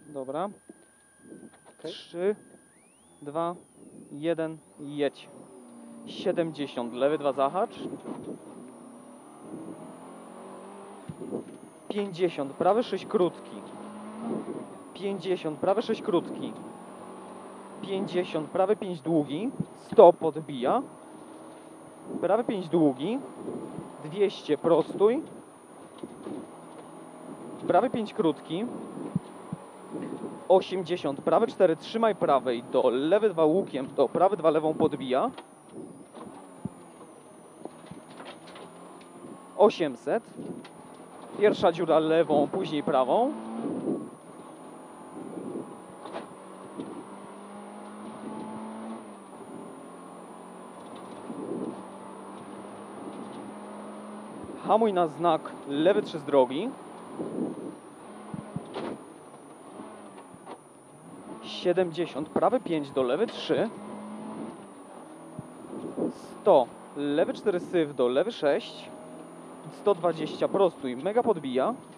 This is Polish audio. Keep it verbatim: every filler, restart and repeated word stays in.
Dobra. Okay. trzy, dwa, jeden, jedź. siedemdziesiąt, lewy dwa zahacz. pięćdziesiąt, prawy sześć krótki. pięćdziesiąt, prawy sześć krótki. pięćdziesiąt, prawy pięć długi. sto podbija. Prawy pięć długi. dwieście prostuj. Prawy pięć krótki. osiemdziesiąt, prawy cztery trzymaj prawej do lewy dwa łukiem, do prawy dwa lewą podbija. osiemset. Pierwsza dziura lewą, później prawą. Hamuj na znak lewy trzy z drogi. siedemdziesiąt, prawy pięć do lewy trzy. sto, lewy cztery syf do lewy sześć. sto dwadzieścia prostuj, mega podbija.